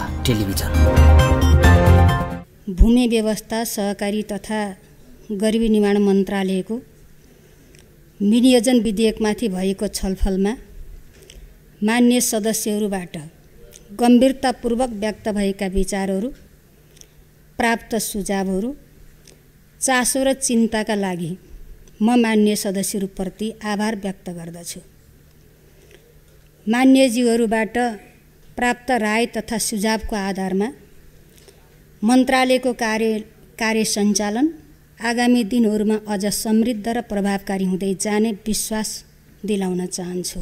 Television. भूमि व्यवस्था सहकारी तथा गरिबी निर्माण मन्त्रालयको विनियोजन विधेयकमाथि भएको छलफलमा मान्य सदस्यहरूबाट गम्भीरतापूर्वक व्यक्त भएका विचारहरू, प्राप्त सुझावहरू, चासो र चिन्ताका लागि म मान्य सदस्यहरूप्रति आभार व्यक्त गर्दछु। मान्यज्यूहरूबाट प्राप्त राय तथा सुझावको आधारमा मन्त्रालयको कार्य सञ्चालन आगामी दिनहरूमा अझ समृद्ध र प्रभावकारी हुँदै जाने विश्वास दिलाउन चाहन्छु।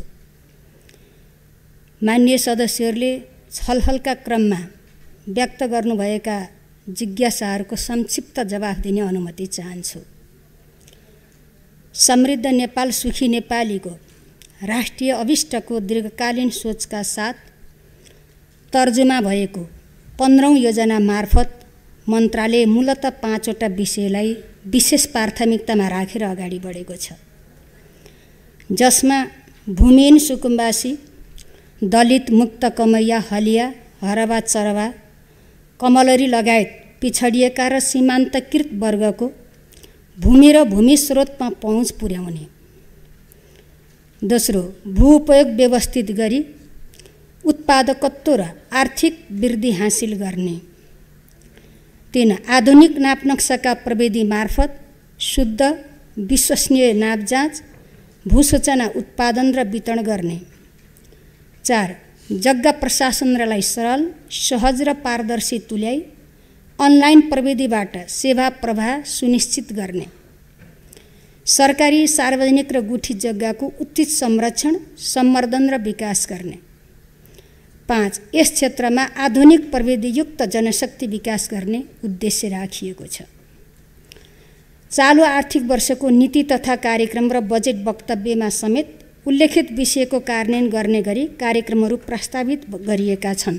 मान्य सदस्यहरूले छलफलका क्रममा व्यक्त गर्नुभएका जिज्ञासाहरूको संक्षिप्त जवाफ दिने अनुमति चाहन्छु। समृद्ध नेपाल सुखी नेपालीको राष्ट्रिय अभिष्टको दीर्घकालीन सोचका साथ तर्जुमा भएको 15औं योजना मार्फत मन्त्रालय मूलतः 5वटा विषयलाई विशेष प्राथमिकतामा राखेर अगाडि बढेको छ, जसमा भूमिहीन सुकुम्बासी, दलित, मुक्त कमैया, हलिया, हरवा, चरवा, कमलरी लगायत पिछडिएका र सीमान्तकृत वर्गको भूमि र भूमि स्रोतमा पहुँच पुर्याउने। दोस्रो, भू उपयोग व्यवस्थित गरी उत्पादकत्व र आर्थिक वृद्धि हासिल गर्ने। 3, आधुनिक नाप नक्साका प्रविधि मार्फत शुद्ध विश्वसनीय नाप जाँच, भूसूचना उत्पादन र वितरण गर्ने। 4, जग्गा प्रशासनलाई सरल, सहज र पारदर्शी तुल्याई अनलाइन प्रविधिबाट सेवा प्रवाह सुनिश्चित गर्ने। सरकारी, सार्वजनिक र गुठी जग्गाको उचित संरक्षण, सम्वर्धन र विकास गर्ने। 5, यस क्षेत्रमा आधुनिक प्रविधियुक्त जनशक्ति विकास गर्ने उद्देश्य राखिएको छ। चालु आर्थिक वर्षको नीति तथा कार्यक्रम र बजेट वक्तव्यमा समेत उल्लेखित विषयको कार्यान्वयन गर्ने गरी कार्यक्रमहरू प्रस्तावित गरिएका छन्।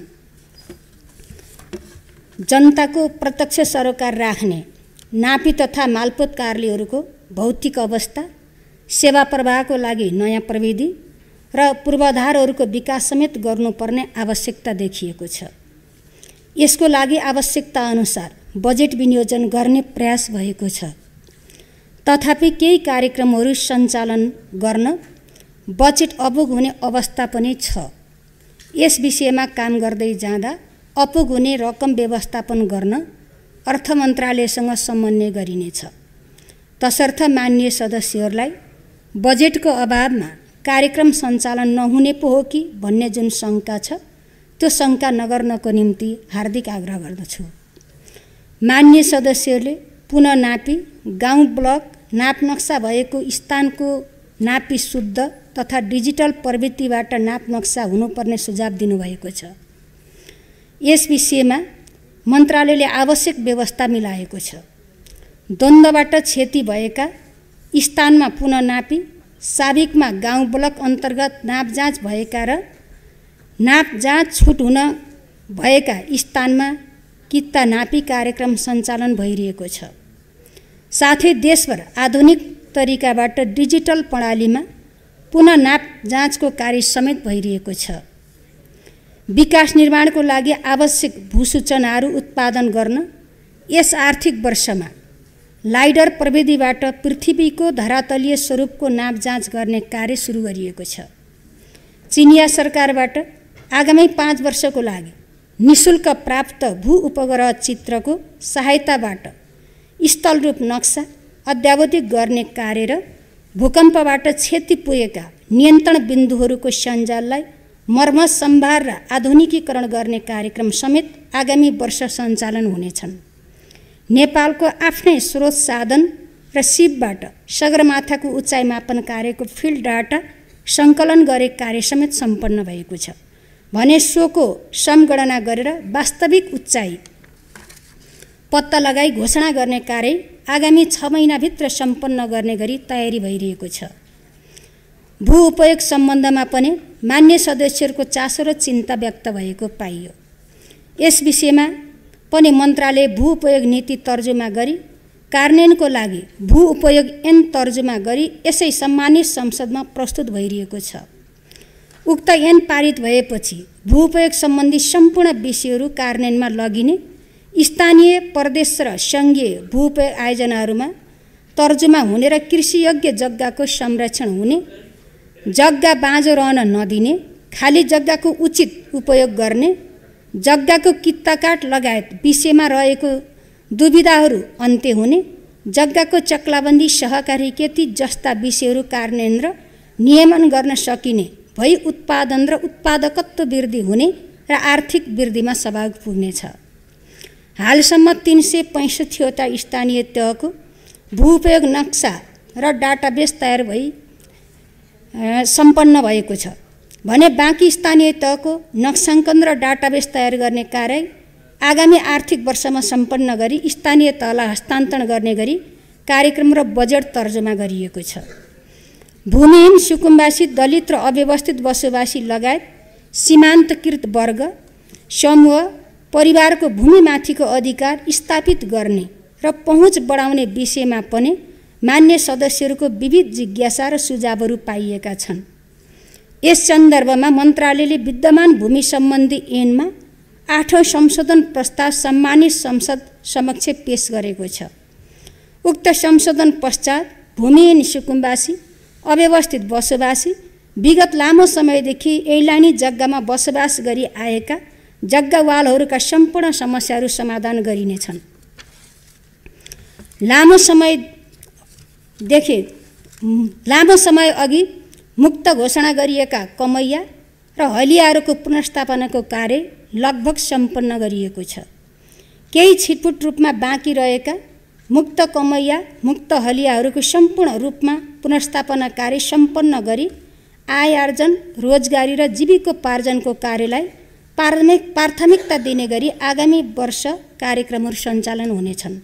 जनताको प्रत्यक्ष सरोकार राख्ने नापी तथा मालपोत कार्यालयहरूको भौतिक अवस्था, सेवा प्रवाहको लागि नयाँ प्रविधि र पूर्वाधारहरूको विकास समेत गर्नुपर्ने आवश्यकता देखिएको छ। यसको लागि आवश्यकता अनुसार बजेट विनियोजन गर्ने प्रयास भएको छ। तथापि केही कार्यक्रमहरू सञ्चालन गर्न बजेट अपुग हुने अवस्था पनि छ। यस विषयमा काम गर्दै जाँदा अपुग हुने रकम व्यवस्थापन गर्न अर्थ मन्त्रालयसँग समन्वय गरिनेछ। तसर्थ मान्य सदस्यहरूलाई बजेटको अभावमा कार्यक्रम सञ्चालन नहुने पो हो कि भन्ने जुन शङ्का छ, त्यो शङ्का नगर्नको निम्ति हार्दिक आग्रह गर्दछु। मान्य सदस्यहरूले पुनः नापी, गाउँ ब्लक नाप नक्सा भएको स्थानको नापी शुद्ध तथा डिजिटल प्रवृत्तिबाट नाप नक्सा हुनुपर्ने सुझाव दिनुभएको छ। यस विषयमा मन्त्रालयले आवश्यक व्यवस्था मिलाएको छ। द्वन्द्वबाट क्षति भएका स्थानमा पुनः नापी, साबिकमा गाउँ ब्लक अन्तर्गत नाप जाँच भएका र नाप जाँच छुट हुन भएका स्थानमा किता नापी कार्यक्रम सञ्चालन भइरहेको छ। साथै देशभर आधुनिक तरिकाबाट डिजिटल प्रणालीमा पुनः नाप जाँचको कार्य समेत भइरहेको छ। विकास निर्माणको लागि आवश्यक भूसूचनाहरू उत्पादन गर्न यस आर्थिक वर्षमा लाइडर प्रविधिबाट पृथ्वीको धरातलीय स्वरूपको नाप जाँच गर्ने कार्य सुरु गरिएको छ। चिनिया सरकारबाट आगामी 5 वर्षको लागि निःशुल्क प्राप्त भू उपग्रह चित्रको सहायताबाट स्थलरूप नक्सा अद्यावधिक गर्ने कार्य र भूकम्पबाट क्षति पुगेका नियन्त्रण बिन्दुहरूको सञ्जाललाई मर्मत, सम्भार र आधुनिकीकरण गर्ने कार्यक्रम समेत आगामी वर्ष सञ्चालन हुनेछन्। नेपालको आफ्नै स्रोत साधन र सिपबाट सगरमाथाको उचाइ मापन कार्यको फिल्ड डाटा सङ्कलन गरे कार्य समेत सम्पन्न भएको छ भने सोको समगणना गरेर वास्तविक उचाइ पत्ता लगाई घोषणा गर्ने कार्य आगामी 6 महिनाभित्र सम्पन्न गर्ने गरी तयारी भइरहेको छ। भू उपयोग सम्बन्धमा पनि मान्य सदस्यहरूको चासो र चिन्ता व्यक्त भएको पाइयो। यस विषयमा पनि मन्त्रालय भू उपयोग नीति तर्जुमा गरी कार्यान्वयनको लागि भू उपयोग ऐन तर्जुमा गरी यसै सम्मानित संसदमा प्रस्तुत भइरहेको छ। उक्त ऐन पारित भएपछि भूउपयोग सम्बन्धी सम्पूर्ण विषयहरू कार्यान्वयनमा लगिने, स्थानीय, प्रदेश र सङ्घीय भूउपयोग आयोजनाहरूमा तर्जुमा हुने र कृषियोग्य जग्गाको संरक्षण हुने, जग्गा बाँझो रहन नदिने, खाली जग्गाको उचित उपयोग गर्ने, जग्गाको कित्ताकाट लगायत विषयमा रहेको दुविधाहरू अन्त्य हुने, जग्गाको चक्लाबन्दी, सहकारी खेती जस्ता विषयहरू कार्यान्वयन र नियमन गर्न सकिने भई उत्पादन र उत्पादकत्व वृद्धि हुने र आर्थिक वृद्धिमा सहयोग पुग्नेछ। हालसम्म 365वटा स्थानीय तहको भूउपयोग नक्सा र डाटाबेस तयार भई सम्पन्न भएको छ भने बाँकी स्थानीय तहको नक्साङ्कन र डाटाबेस तयार गर्ने कार्य आगामी आर्थिक वर्षमा सम्पन्न गरी स्थानीय तहलाई हस्तान्तरण गर्ने गरी कार्यक्रम र बजेट तर्जुमा गरिएको छ। भूमिहीन, सुकुम्बासी, दलित र अव्यवस्थित बसोबासी लगायत सीमान्तकृत वर्ग, समूह, परिवारको भूमिमाथिको अधिकार स्थापित गर्ने र पहुँच बढाउने विषयमा पनि मान्य सदस्यहरूको विविध जिज्ञासा र सुझावहरू पाइएका छन्। यस सन्दर्भमा मन्त्रालयले विद्यमान भूमि सम्बन्धी ऐनमा 8औं संशोधन प्रस्ताव सम्मानित संसद समक्ष पेश गरेको छ। उक्त संशोधन पश्चात भूमिहीन, सुकुम्बासी, अव्यवस्थित बसोबासी, विगत लामो समयदेखि ऐलानी जग्गामा बसोबास गरी आएका जग्गावालहरूका सम्पूर्ण समस्याहरू समाधान गरिनेछन्। लामो समय अघि मुक्त घोषणा गरिएका कमैया र हलियाहरूको पुनर्स्थापनाको कार्य लगभग सम्पन्न गरिएको छ। केही छिटपुट रूपमा बाँकी रहेका मुक्त कमैया, मुक्त हलियाहरूको सम्पूर्ण रूपमा पुनर्स्थापना कार्य सम्पन्न गरी आय आर्जन, रोजगारी र जीविकोपार्जनको कार्यलाई प्राथमिकता दिने गरी आगामी वर्ष कार्यक्रमहरू सञ्चालन हुनेछन्।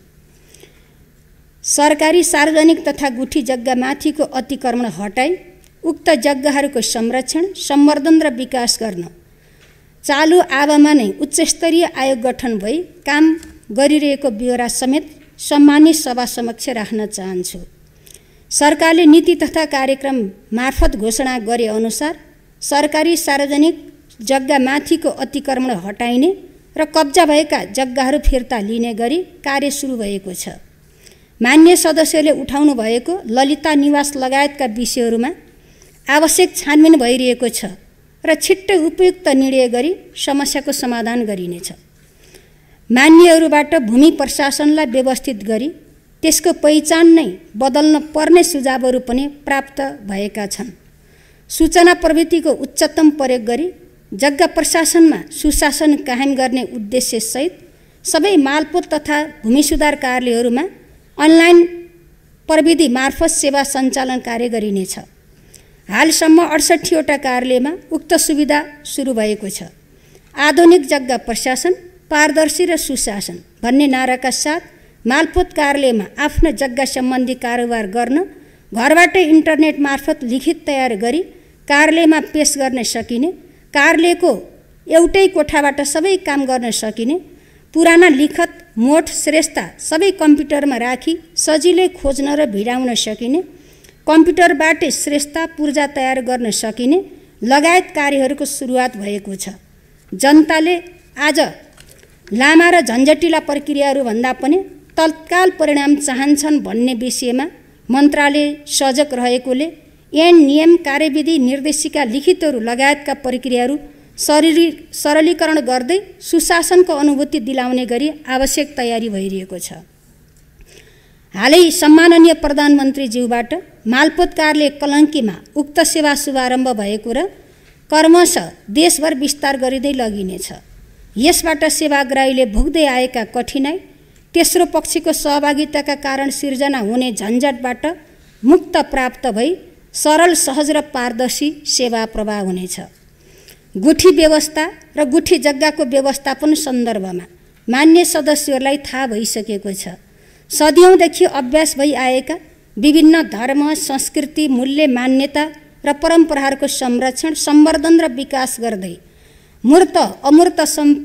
सरकारी, सार्वजनिक तथा गुठी जग्गामाथिको अतिक्रमण हटाई उक्त जग्गाहरूको संरक्षण, सम्वर्धन र विकास गर्न चालु आवामा नै उच्चस्तरीय आयोग गठन भई काम गरिरहेको ब्यौरा समेत सम्मानित सभा समक्ष राख्न चाहन्छु। सरकारले नीति तथा कार्यक्रम मार्फत घोषणा गरे अनुसार सरकारी, सार्वजनिक जग्गामाथिको अतिक्रमण हटाइने र कब्जा भएका जग्गाहरू फिर्ता लिने गरी कार्य सुरु भएको छ। मान्य सदस्यले उठाउनु भएको ललिता निवास लगायतका विषयहरूमा आवश्यक छानबिन भइरहेको छ र छिट्टै उपयुक्त निर्णय गरी समस्याको समाधान गरिनेछ। मान्यहरूबाट भूमि प्रशासनलाई व्यवस्थित गरी त्यसको पहिचान नै बदल्न पर्ने सुझावहरू पनि प्राप्त भएका छन्। सूचना प्रविधिको उच्चतम प्रयोग गरी जग्गा प्रशासनमा सुशासन कायम गर्ने उद्देश्यसहित सबै मालपोत तथा भूमि सुधार कार्यालयहरूमा अनलाइन प्रविधि मार्फत सेवा सञ्चालन कार्य गरिनेछ। हालसम्म 68वटा कार्यालयमा उक्त सुविधा सुरु भएको छ। आधुनिक जग्गा प्रशासन, पारदर्शी र सुशासन भन्ने नाराका साथ मालपोत कार्यालयमा आफ्नो जग्गा सम्बन्धी कारोबार गर्न घरबाटै इन्टरनेट मार्फत लिखित तयार गरी कार्यालयमा पेश गर्न सकिने, कार्यालयको एउटै कोठाबाट सबै काम गर्न सकिने, पुराना लिखत, मोठ, श्रेष्ठता सबै कम्प्युटरमा राखी सजिलै खोज्न र भिडाउन सकिने, कम्प्युटरबाटै श्रेष्ठता पूर्जा तयार गर्न सकिने लगायत कार्यहरूको सुरुवात भएको छ। जनताले आज लामा र झन्झटिला प्रक्रियाहरू भन्दा पनि तत्काल परिणाम चाहन्छन् भन्ने विषयमा मन्त्रालय सजग रहेकोले ऐन, नियम, कार्यविधि, निर्देशिका, लिखितहरू लगायतका प्रक्रियाहरू सरलीकरण गर्दै सुशासनको अनुभूति दिलाउने गरी आवश्यक तयारी भइरहेको छ। हालै सम्माननीय प्रधानमन्त्रीज्यूबाट मालपोत कार्यालय कलङ्कीमा उक्त सेवा शुभारम्भ भएको र क्रमशः देशभर विस्तार गरिँदै लगिनेछ। यसबाट सेवाग्राहीले भोग्दै आएका कठिनाई, तेस्रो पक्षको सहभागिताका कारण सिर्जना हुने झन्झटबाट मुक्त प्राप्त भई सरल, सहज र पारदर्शी सेवा प्रवाह हुनेछ। गुठी व्यवस्था र गुठी जग्गाको व्यवस्थापन सन्दर्भमा मान्य सदस्यहरूलाई थाहा भइसकेको छ। सदियौँदेखि अभ्यास भई आएका विभिन्न धर्म, संस्कृति, मूल्य, मान्यता र परम्पराहरूको संरक्षण, सम्वर्धन र विकास गर्दै मूर्त अमूर्त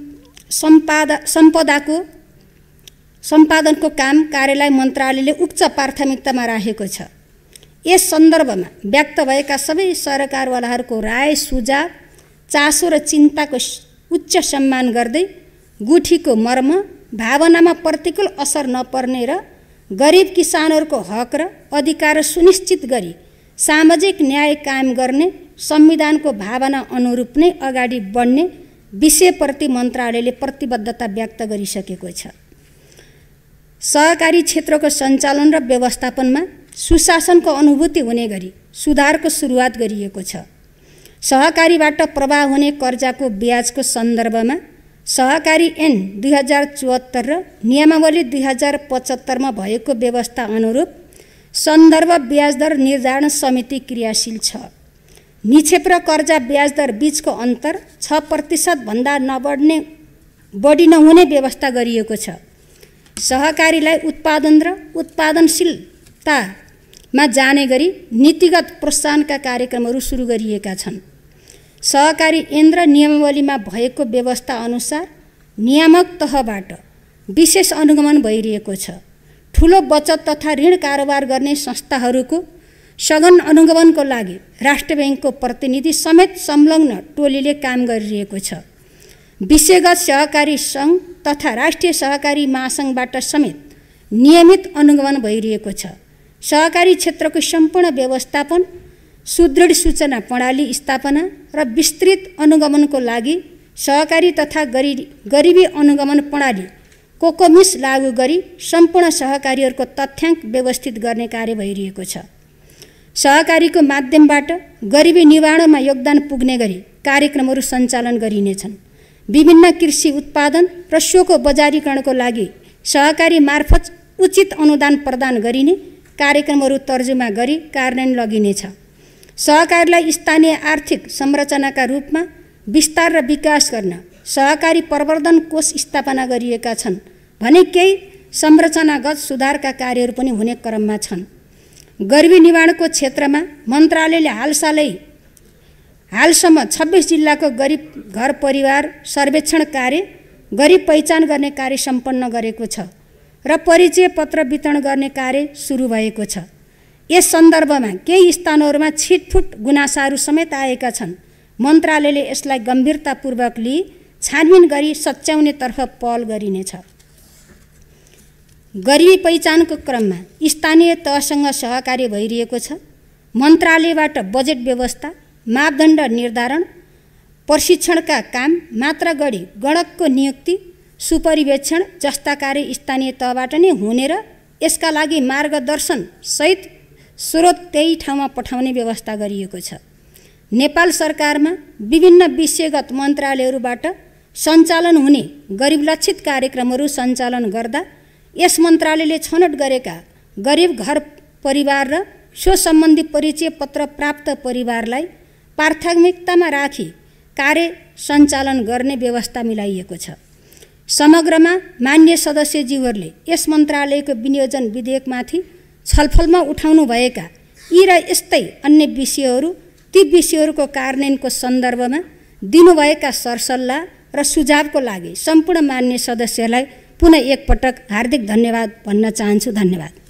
सम्पादनको काम कार्यलाई मन्त्रालयले उच्च प्राथमिकतामा राखेको छ। यस सन्दर्भमा व्यक्त भएका सबै सरकारवालाहरूको राय, सुझाव, चासो र चिन्ताको उच्च सम्मान गर्दै गुठीको मर्म भावनामा प्रतिकूल असर नपर्ने र गरिब किसानहरूको हक र अधिकार सुनिश्चित गरी सामाजिक न्याय कायम गर्ने संविधानको भावना अनुरूप नै अगाडि बढ्ने विषयप्रति मन्त्रालयले प्रतिबद्धता व्यक्त गरिसकेको छ। सहकारी क्षेत्रको सञ्चालन र व्यवस्थापनमा सुशासनको अनुभूति हुने गरी सुधारको सुरुवात गरिएको छ। सहकारीबाट प्रवाह हुने कर्जाको ब्याजको सन्दर्भमा सहकारी ऐन 2074 र नियमावली 2075 भएको व्यवस्था अनुरूप सन्दर्भ ब्याज दर निर्धारण समिति क्रियाशील छ। निक्षेप र कर्जा ब्याज दर बीचको अन्तर 6% भन्दा बढी नहुने व्यवस्था गरिएको छ। सहकारीलाई उत्पादन र उत्पादनशीलतामा जाने गरी नीतिगत प्रोत्साहनका कार्यक्रमहरू सुरु गरिएका छन्। सहकारी ऐन र नियमावलीमा भएको व्यवस्था अनुसार नियामक तहबाट विशेष अनुगमन भइरहेको छ। ठुलो बचत तथा ऋण कारोबार गर्ने संस्थाहरूको सघन अनुगमनको लागि राष्ट्र बैंकको प्रतिनिधि समेत संलग्न टोलीले काम गरिरहेको छ। विषयगत सहकारी सङ्घ तथा राष्ट्रिय सहकारी महासङ्घबाट समेत नियमित अनुगमन भइरहेको छ। सहकारी क्षेत्रको सम्पूर्ण व्यवस्थापन, सुदृढ सूचना प्रणाली स्थापना र विस्तृत अनुगमनको लागि सहकारी तथा गरिबी अनुगमन प्रणाली कोकोमिस लागू गरी सम्पूर्ण सहकारीहरूको तथ्याङ्क व्यवस्थित गर्ने कार्य भइरहेको छ। सहकारीको माध्यमबाट गरिबी निवारणमा योगदान पुग्ने गरी कार्यक्रमहरू सञ्चालन गरिनेछन्। विभिन्न कृषि उत्पादन र सोको बजारीकरणको लागि सहकारी मार्फत उचित अनुदान प्रदान गरिने कार्यक्रमहरू तर्जुमा गरी कार्यान्वयन लगिनेछ। सहकारीलाई स्थानीय आर्थिक संरचनाका रूपमा विस्तार र विकास गर्न सहकारी प्रवर्धन कोष स्थापना गरिएका छन् भने केही संरचनागत सुधारका कार्यहरू पनि हुने क्रममा छन्। गरिबी निवारणको क्षेत्रमा मन्त्रालयले हालसम्म 26 जिल्लाको गरिब घर परिवार सर्वेक्षण कार्य, गरिब पहिचान गर्ने कार्य सम्पन्न गरेको छ र परिचय पत्र वितरण गर्ने कार्य सुरु भएको छ। यस सन्दर्भमा केही स्थानहरूमा छिटफुट गुनासाहरू समेत आएका छन्। मन्त्रालयले यसलाई गम्भीरतापूर्वक लिई छानबिन गरी सच्याउनेतर्फ पहल गरिनेछ। गरिबी पहिचानको क्रममा स्थानीय तहसँग सहकार्य भइरहेको छ। मन्त्रालयबाट बजेट व्यवस्था, मापदण्ड निर्धारण, प्रशिक्षणका काम, मात्रा गढी गणकको नियुक्ति, सुपरिवेक्षण जस्ता कार्य स्थानीय तहबाट नै हुने र यसका लागि मार्गदर्शन सहित स्रोत त्यही ठाउँमा पठाउने व्यवस्था गरिएको छ। नेपाल सरकारमा विभिन्न विषयगत मन्त्रालयहरूबाट सञ्चालन हुने गरिब लक्षित कार्यक्रमहरू सञ्चालन गर्दा यस मन्त्रालयले छनौट गरेका गरिब घर परिवार र सो सम्बन्धी परिचय पत्र प्राप्त परिवारलाई प्राथमिकतामा राखी कार्य सञ्चालन गर्ने व्यवस्था मिलाइएको छ। समग्रमा मान्य सदस्यज्यूहरूले यस मन्त्रालयको विनियोजन विधेयकमाथि छलफलमा उठाउनुभएका यी र यस्तै अन्य विषयहरू ती विषयहरूको कार्यान्वयनको सन्दर्भमा दिनुभएका सरसल्लाह र सुझावको लागि सम्पूर्ण मान्य सदस्यलाई पुनः एकपटक हार्दिक धन्यवाद भन्न चाहन्छु। धन्यवाद।